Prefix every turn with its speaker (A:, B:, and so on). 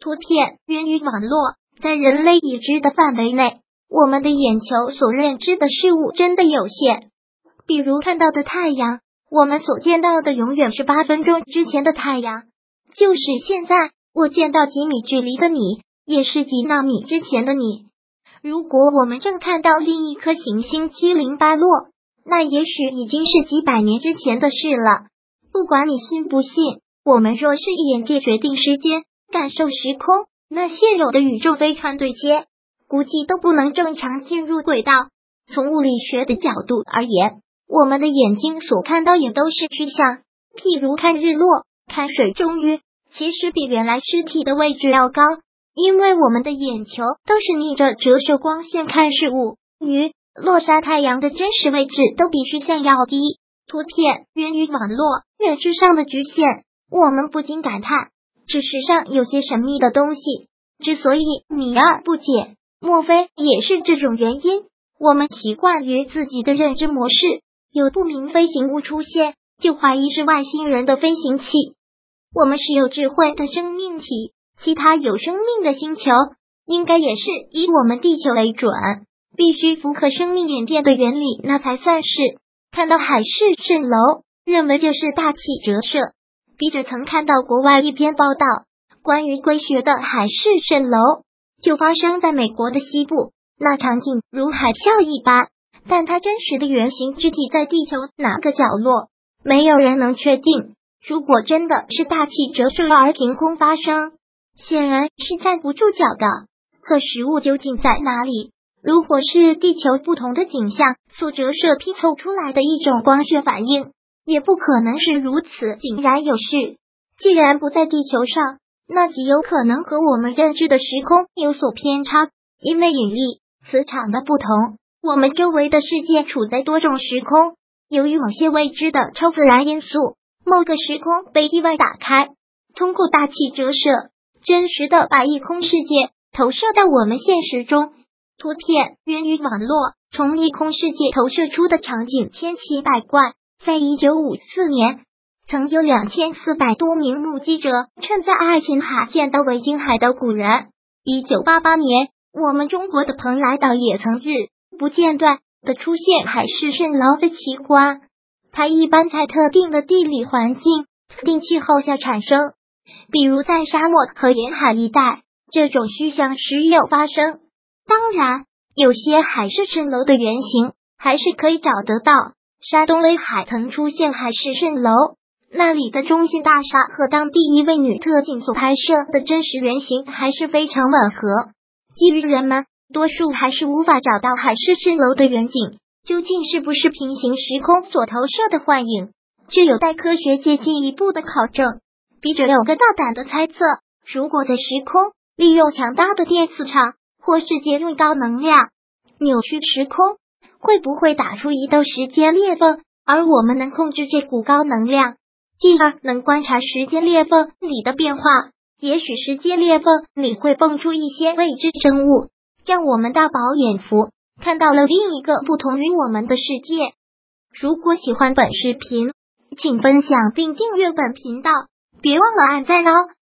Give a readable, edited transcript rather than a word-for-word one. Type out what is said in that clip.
A: 图片源于网络，在人类已知的范围内，我们的眼球所认知的事物真的有限。比如看到的太阳，我们所见到的永远是8分钟之前的太阳，就是现在我见到几米距离的你，也是几纳米之前的你。如果我们正看到另一颗行星708落，那也许已经是几百年之前的事了。不管你信不信，我们若是眼界决定时间，感受时空，那现有的宇宙飞船对接，估计都不能正常进入轨道。从物理学的角度而言，我们的眼睛所看到也都是虚像，譬如看日落、看水中鱼，其实比原来尸体的位置要高，因为我们的眼球都是逆着折射光线看事物，鱼落沙太阳的真实位置都比虚像要低。图片源于网络，认知上的局限，我们不禁感叹，这世上有些神秘的东西，之所以迷而不解，莫非也是这种原因？我们习惯于自己的认知模式，有不明飞行物出现，就怀疑是外星人的飞行器。我们是有智慧的生命体，其他有生命的星球应该也是以我们地球为准，必须符合生命演变的原理，那才算是。看到海市蜃楼，认为就是大气折射。笔者曾看到国外一篇报道，关于归穴的海市蜃楼，就发生在美国的西部，那场景如海啸一般，但它真实的原型肢体在地球哪个角落，没有人能确定。如果真的是大气折射而凭空发生，显然是站不住脚的。可实物究竟在哪里？如果是地球不同的景象所折射拼凑出来的一种光学反应，也不可能是如此井然有序。既然不在地球上，那极有可能和我们认知的时空有所偏差，因为引力、磁场的不同，我们周围的世界处在多种时空。由于某些未知的超自然因素，某个时空被意外打开，通过大气折射，真实的把异空世界投射到我们现实中。图片源于网络，从异空世界投射出的场景千奇百怪。在1954年，曾有2400多名目击者称在爱琴海见到维京海的古人。1988年，我们中国的蓬莱岛也曾日不间断的出现海市蜃楼的奇观。它一般在特定的地理环境、特定气候下产生，比如在沙漠和沿海一带，这种虚像时有发生。当然，有些海市蜃楼的原型还是可以找得到。山东威海曾出现海市蜃楼，那里的中信大厦和当地一位女特警所拍摄的真实原型还是非常吻合。基于人们多数还是无法找到海市蜃楼的远景，究竟是不是平行时空所投射的幻影，这有待科学界进一步的考证。笔者有个大胆的猜测，如果在时空利用强大的电磁场或是借用高能量扭曲时空，会不会打出一道时间裂缝，而我们能控制这股高能量，继而能观察时间裂缝里的变化。也许时间裂缝里会蹦出一些未知生物，让我们大饱眼福，看到了另一个不同于我们的世界。如果喜欢本视频，请分享并订阅本频道，别忘了按赞哦。